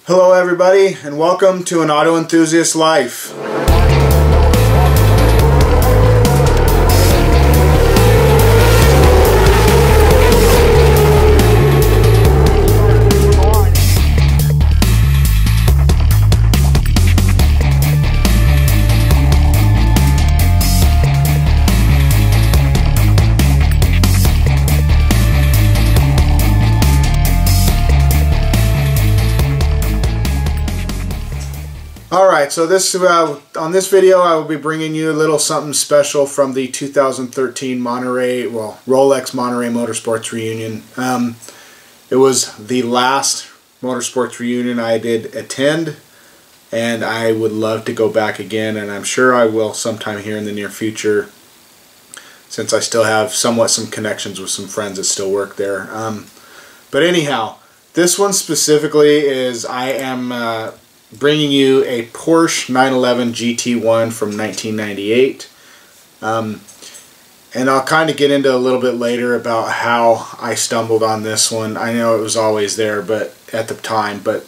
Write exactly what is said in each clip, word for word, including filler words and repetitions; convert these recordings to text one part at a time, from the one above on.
Hello everybody, and welcome to An Auto Enthusiast Life. Alright, so this uh, on this video I will be bringing you a little something special from the two thousand thirteen Monterey, well, Rolex Monterey Motorsports Reunion. Um, it was the last motorsports reunion I did attend, and I would love to go back again, and I'm sure I will sometime here in the near future, since I still have somewhat some connections with some friends that still work there. Um, but anyhow, this one specifically is I am... Uh, bringing you a Porsche nine eleven G T one from nineteen ninety-eight. Um, and I'll kind of get into a little bit later about how I stumbled on this one. I know it was always there but at the time, but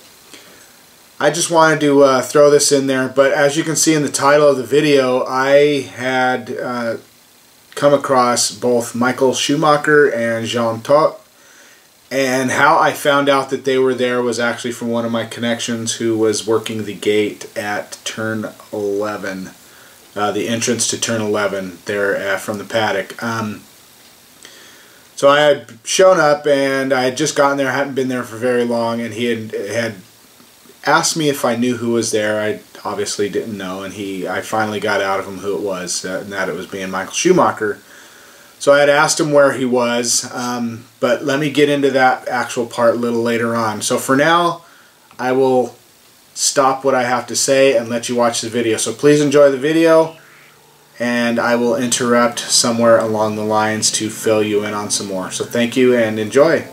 I just wanted to uh, throw this in there. But as you can see in the title of the video, I had uh, come across both Michael Schumacher and Jean Todt. And how I found out that they were there was actually from one of my connections who was working the gate at turn eleven, uh, the entrance to turn eleven there uh, from the paddock. Um, so I had shown up, and I had just gotten there, hadn't been there for very long, and he had, had asked me if I knew who was there. I obviously didn't know, and he I finally got out of him who it was, uh, and that it was being Michael Schumacher. So I had asked him where he was, um, but let me get into that actual part a little later on. So for now, I will stop what I have to say and let you watch the video. So please enjoy the video, and I will interrupt somewhere along the lines to fill you in on some more. So thank you and enjoy.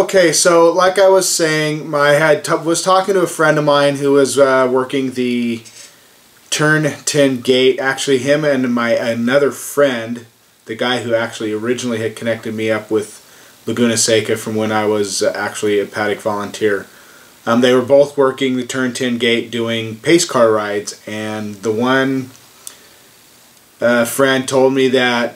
Okay, so like I was saying, my, I had t was talking to a friend of mine who was uh, working the turn ten gate. Actually, him and my another friend, the guy who actually originally had connected me up with Laguna Seca from when I was uh, actually a paddock volunteer. Um, they were both working the turn ten gate doing pace car rides, and the one uh, friend told me that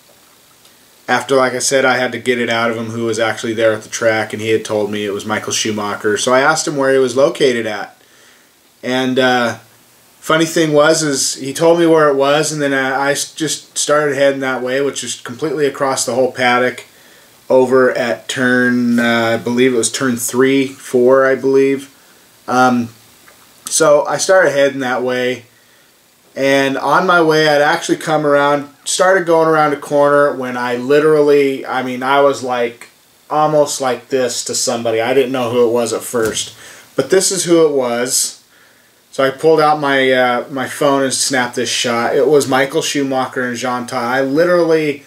after, like I said, I had to get it out of him who was actually there at the track, and he had told me it was Michael Schumacher. So I asked him where he was located at. And uh, funny thing was, is he told me where it was, and then I, I just started heading that way, which is completely across the whole paddock, over at turn, uh, I believe it was turn three, four, I believe. Um, so I started heading that way. And on my way, I'd actually come around, started going around a corner when I literally, I mean, I was like, almost like this to somebody. I didn't know who it was at first. But this is who it was. So I pulled out my uh, my phone and snapped this shot. It was Michael Schumacher and Jean Todt. I literally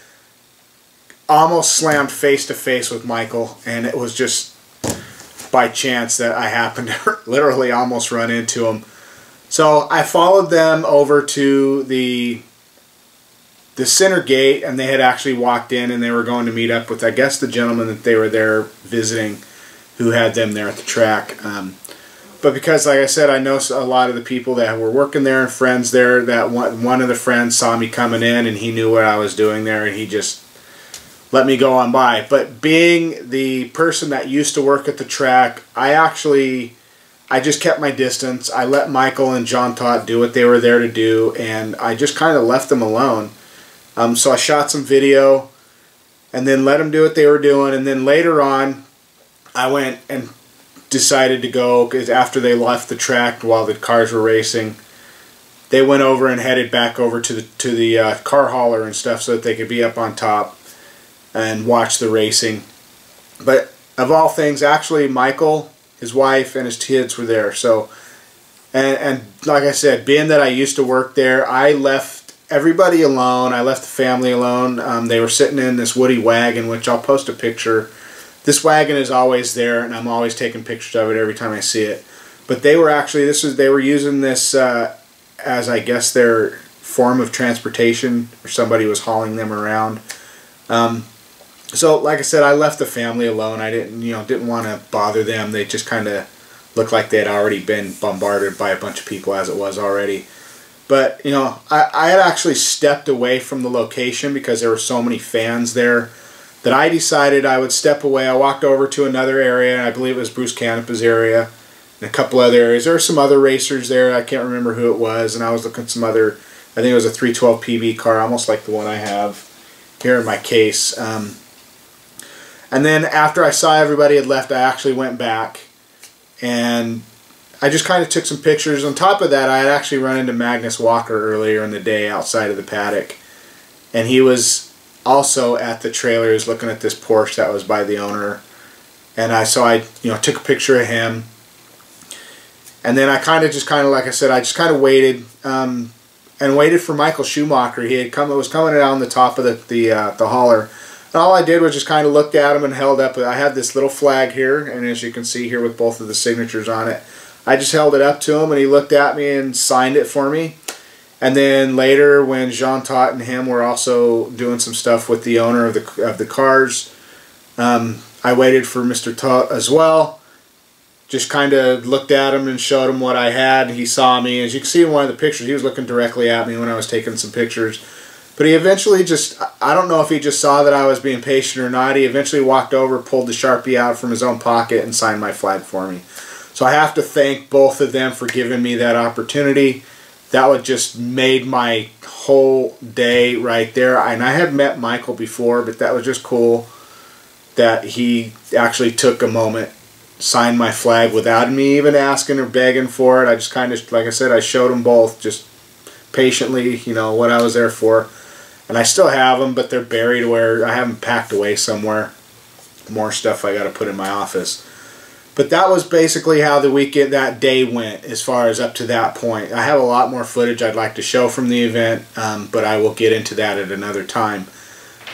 almost slammed face to face with Michael. And it was just by chance that I happened to literally almost run into him. So I followed them over to the the center gate, and they had actually walked in, and they were going to meet up with, I guess, the gentleman that they were there visiting who had them there at the track. Um, but because, like I said, I know a lot of the people that were working there and friends there, that one, one of the friends saw me coming in, and he knew what I was doing there, and he just let me go on by. But being the person that used to work at the track, I actually... I just kept my distance. I let Michael and Jean Todt do what they were there to do, and I just kind of left them alone. Um, so I shot some video, and then let them do what they were doing, and then later on, I went and decided to go, because after they left the track while the cars were racing, they went over and headed back over to the, to the uh, car hauler and stuff so that they could be up on top and watch the racing. But of all things, actually, Michael, his wife, and his kids were there. So, and, and like I said, being that I used to work there, I left everybody alone. I left the family alone. Um, they were sitting in this Woody wagon, which I'll post a picture. This wagon is always there, and I'm always taking pictures of it every time I see it. But they were actually, this is, they were using this uh, as, I guess, their form of transportation, or somebody was hauling them around. Um, So, like I said, I left the family alone. I didn't, you know, didn't want to bother them. They just kind of looked like they had already been bombarded by a bunch of people as it was already. But, you know, I, I had actually stepped away from the location because there were so many fans there that I decided I would step away. I walked over to another area, and I believe it was Bruce Canepa's area, and a couple other areas. There were some other racers there. I can't remember who it was, and I was looking at some other, I think it was a three twelve P B car, almost like the one I have here in my case. Um, And then after I saw everybody had left, I actually went back, and I just kind of took some pictures. On top of that, I had actually run into Magnus Walker earlier in the day outside of the paddock, and he was also at the trailer. He was looking at this Porsche that was by the owner, and I so I you know took a picture of him, and then I kind of just kind of like I said, I just kind of waited um, and waited for Michael Schumacher. He had come, was coming down the top of the the uh, the hauler. And all I did was just kind of looked at him and held up. I had this little flag here, and as you can see here with both of the signatures on it, I just held it up to him, and he looked at me and signed it for me. And then later, when Jean Todt and him were also doing some stuff with the owner of the of the cars, um, I waited for Mister Todt as well. Just kind of looked at him and showed him what I had. He saw me. As you can see in one of the pictures, he was looking directly at me when I was taking some pictures. But he eventually just, I don't know if he just saw that I was being patient or not, he eventually walked over, pulled the Sharpie out from his own pocket, and signed my flag for me. So I have to thank both of them for giving me that opportunity. That would just made my whole day right there. And I had met Michael before, but that was just cool that he actually took a moment, signed my flag without me even asking or begging for it. I just kind of, like I said, I showed them both just patiently, you know, what I was there for. And I still have them, but they're buried where I have them packed away somewhere. More stuff I got to put in my office. But that was basically how the weekend, that day went, as far as up to that point. I have a lot more footage I'd like to show from the event, um, but I will get into that at another time.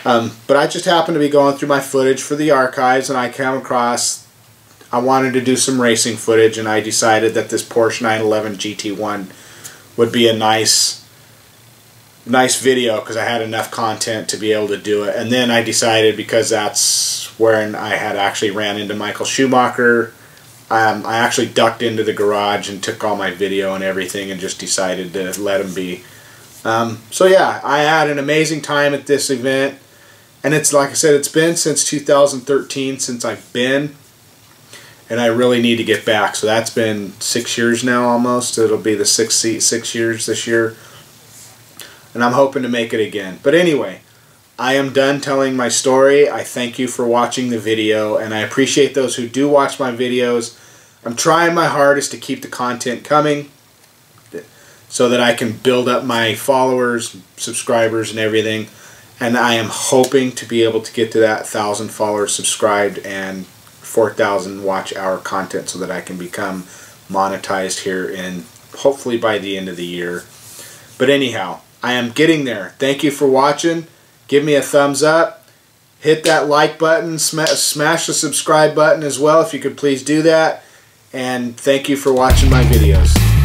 Um, but I just happened to be going through my footage for the archives, and I came across, I wanted to do some racing footage, and I decided that this Porsche nine eleven G T one would be a nice nice video because I had enough content to be able to do it. And then I decided, because that's where I had actually ran into Michael Schumacher, um, I actually ducked into the garage and took all my video and everything and just decided to let him be. Um, so yeah, I had an amazing time at this event, and it's like I said, it's been since two thousand thirteen since I've been, and I really need to get back. So that's been six years now almost. It'll be the six six years this year, and I'm hoping to make it again. But anyway, I am done telling my story. I thank you for watching the video, and I appreciate those who do watch my videos. I'm trying my hardest to keep the content coming so that I can build up my followers, subscribers, and everything. And I am hoping to be able to get to that one thousand followers subscribed and four thousand watch hour content so that I can become monetized here in hopefully by the end of the year. But anyhow, I am getting there. Thank you for watching. Give me a thumbs up. Hit that like button. Sm smash the subscribe button as well if you could please do that. And thank you for watching my videos.